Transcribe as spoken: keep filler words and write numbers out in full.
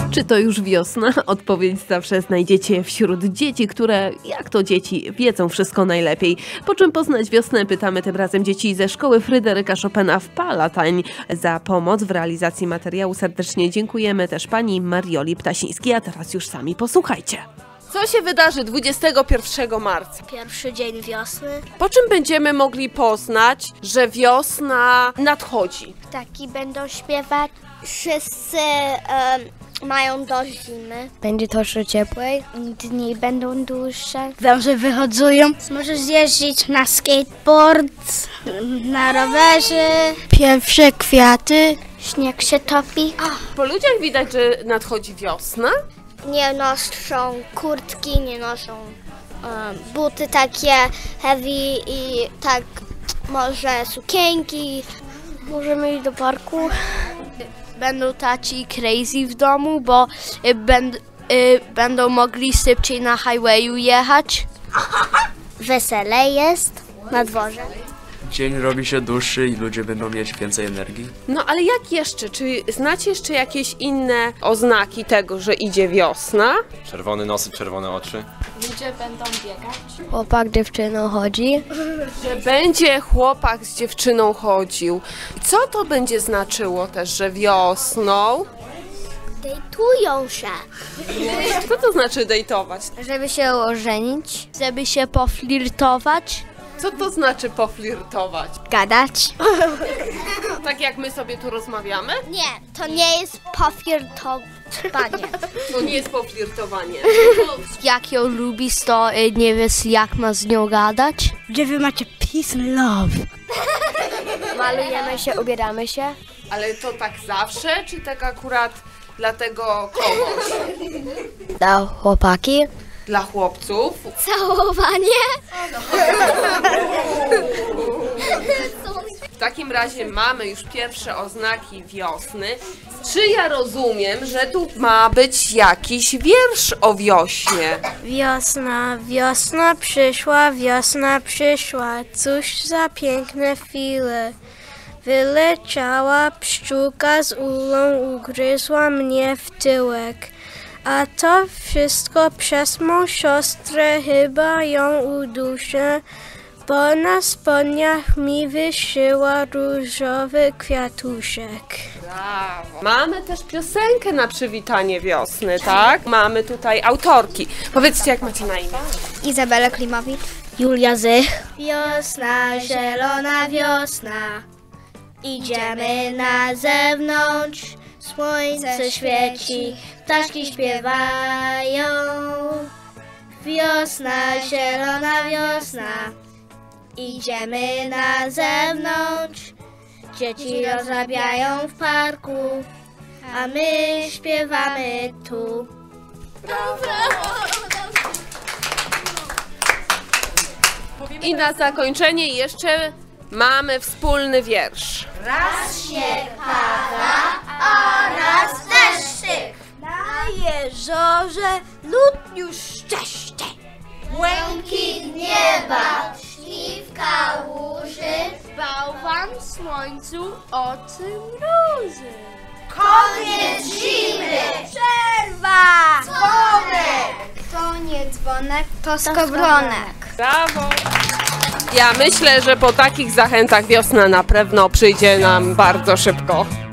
Czy to już wiosna? Odpowiedź zawsze znajdziecie wśród dzieci, które, jak to dzieci, wiedzą wszystko najlepiej. Po czym poznać wiosnę, pytamy tym razem dzieci ze szkoły Fryderyka Chopina w Palatain. Za pomoc w realizacji materiału serdecznie dziękujemy też pani Marioli Ptasińskiej, a teraz już sami posłuchajcie. Co się wydarzy dwudziestego pierwszego marca? Pierwszy dzień wiosny. Po czym będziemy mogli poznać, że wiosna nadchodzi? Ptaki będą śpiewać. Wszyscy um, mają dość zimy. Będzie troszkę ciepłej. Dni będą dłuższe. Węże wychodzują. Możesz zjeździć na skateboard, na rowerze. Pierwsze kwiaty. Śnieg się topi. Po ludziach widać, że nadchodzi wiosna. Nie noszą kurtki, nie noszą um, buty takie heavy i tak może sukienki. Możemy iść do parku. Będą taci crazy w domu, bo y, będ, y, będą mogli szybciej na highwayu jechać. Weselej jest na dworze. Dzień robi się dłuższy i ludzie będą mieć więcej energii. No ale jak jeszcze? Czy znacie jeszcze jakieś inne oznaki tego, że idzie wiosna? Czerwony nos, czerwone oczy. Ludzie będą biegać. Chłopak dziewczyną chodzi. Że będzie chłopak z dziewczyną chodził. Co to będzie znaczyło też, że wiosną? Dejtują się. Co to znaczy dejtować? Żeby się ożenić, żeby się poflirtować. Co to znaczy poflirtować? Gadać. Tak jak my sobie tu rozmawiamy? Nie, to nie jest poflirtowanie. To nie jest poflirtowanie. Jak ją lubisz, to nie wiesz, jak ma z nią gadać. Gdzie wy macie peace and love. Malujemy się, ubieramy się. Ale to tak zawsze, czy tak akurat dla tego kogoś? Dla chłopaki. Dla chłopców? Całowanie. W takim razie mamy już pierwsze oznaki wiosny. Czy ja rozumiem, że tu ma być jakiś wiersz o wiośnie? Wiosna, wiosna przyszła, wiosna przyszła. Cóż za piękne chwile. Wyleciała pszczółka z ulą, ugryzła mnie w tyłek. A to wszystko przez mą siostrę, chyba ją uduszę, bo na spodniach mi wyszyła różowy kwiatuszek. Brawo. Mamy też piosenkę na przywitanie wiosny, tak? Mamy tutaj autorki. Powiedzcie, jak macie na imię? Izabela Klimowicz. Julia Zych. Wiosna, zielona wiosna, idziemy na zewnątrz. Słońce świeci, ptaszki śpiewają. Wiosna, zielona wiosna, idziemy na zewnątrz. Dzieci rozrabiają w parku, a my śpiewamy tu. I na zakończenie jeszcze mamy wspólny wiersz. Raz śnieg pada, a raz deszczyk. Na jeziorze lód już szczeszczy. Błękit nieba, śni w kałuży. Bałwan w słońcu, oczy mrozy. Koniec zimy, przerwa, dzwonek. To nie dzwonek, to skowronek. Brawo! Ja myślę, że po takich zachętach wiosna na pewno przyjdzie nam bardzo szybko.